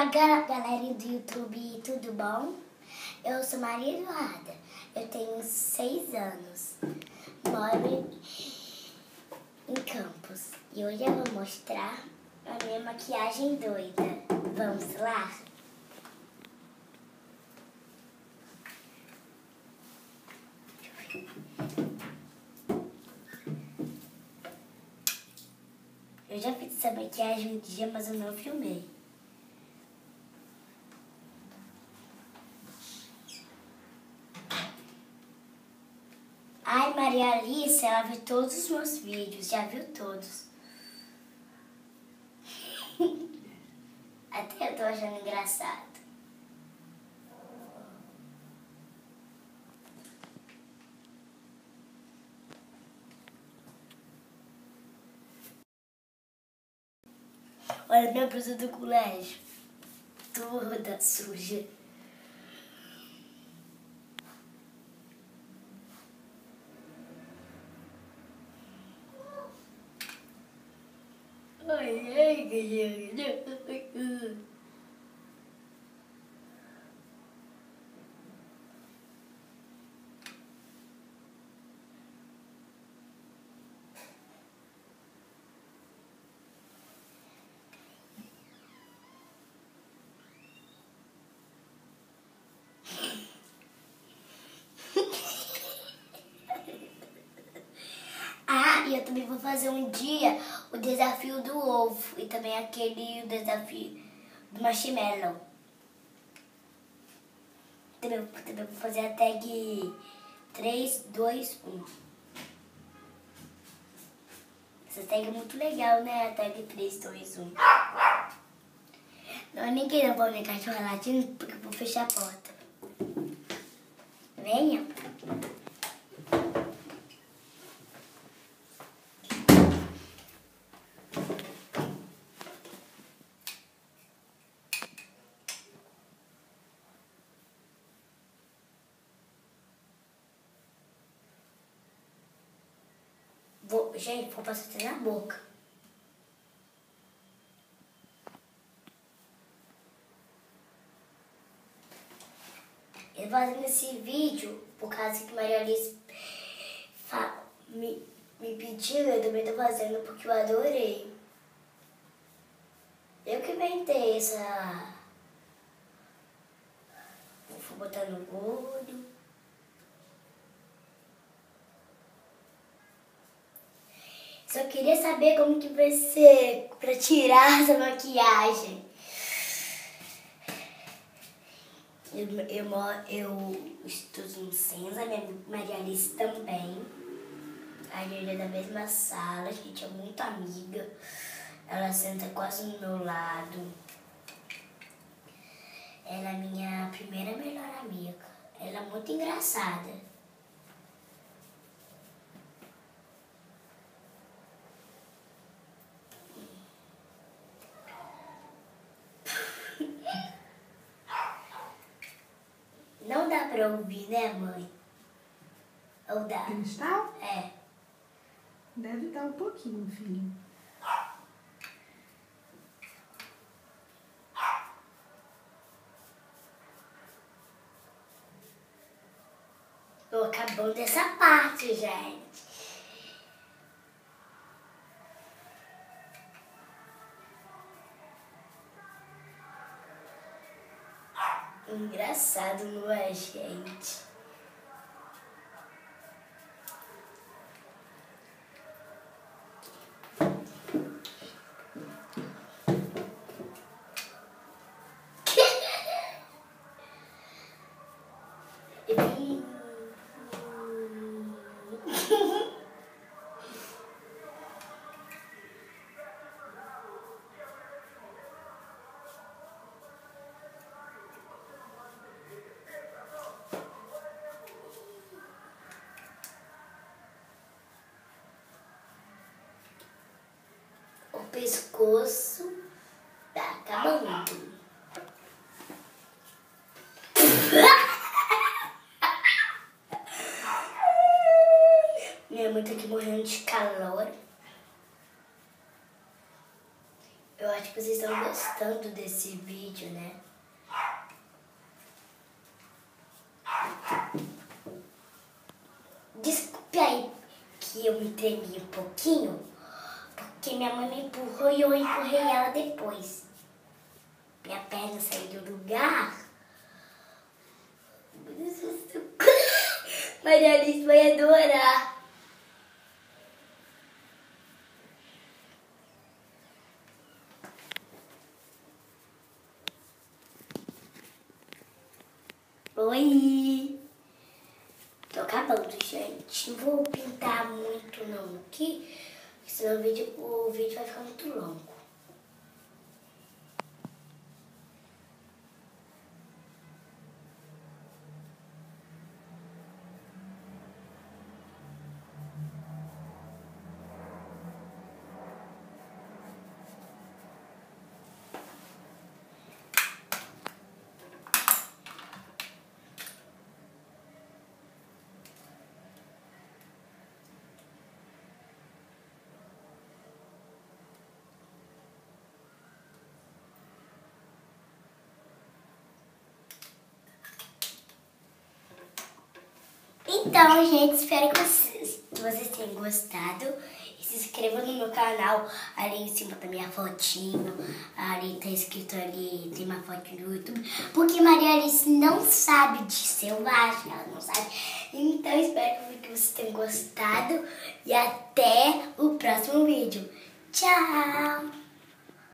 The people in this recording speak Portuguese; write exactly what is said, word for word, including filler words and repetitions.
Fala galera do YouTube, tudo bom? Eu sou Maria Eduarda, eu tenho seis anos, moro em Campos e hoje eu vou mostrar a minha maquiagem doida. Vamos lá? Eu já fiz essa maquiagem um dia, mas eu não filmei. Ai, Maria Alice, ela viu todos os meus vídeos, já viu todos. Até eu tô achando engraçado. Olha minha blusa do colégio, toda suja. Ai, ai, galera. Ah, e eu também vou fazer um dia o desafio do ovo e também aquele desafio do marshmallow. Também, também vou fazer a tag três, dois, um. Essa tag é muito legal, né? A tag três, dois, um. Não, ninguém não pode brincar de chocolatinho porque eu vou fechar a porta. Venha. Vou, gente, vou passar até na boca. Eu tô fazendo esse vídeo por causa que Maria Alice me, me pediu, eu também tô fazendo porque eu adorei. Eu que inventei essa... Vou botar no olho. Só queria saber como que vai ser pra tirar essa maquiagem. Eu, eu, eu estudo no Senza, minha Maria Alice também. A gente é da mesma sala, a gente é muito amiga. Ela senta quase no meu lado. Ela é minha primeira melhor amiga. Ela é muito engraçada. Não dá pra ouvir, né, mãe? Ou dá? Cristal? É. Deve dar um pouquinho, filho. Tô acabando essa parte, gente. Engraçado, não é, gente? O pescoço tá acabando. Minha mãe tá aqui morrendo de calor. Eu acho que vocês estão gostando. gostando desse vídeo, né? Desculpe aí que eu me tremi um pouquinho, porque minha mãe me empurrou e eu empurrei ela depois. Minha perna saiu do lugar. Maria Alice vai adorar. Oi! Tô acabando, gente. Não vou pintar muito não aqui, senão o vídeo, o vídeo vai ficar muito longo. Então, gente, espero que vocês, que vocês tenham gostado. E se inscrevam no meu canal. Ali em cima tá minha fotinho. Ali tá escrito ali, tem uma foto no YouTube. Porque Maria Alice não sabe de selvagem, ela não sabe. Então, espero que vocês tenham gostado. E até o próximo vídeo. Tchau!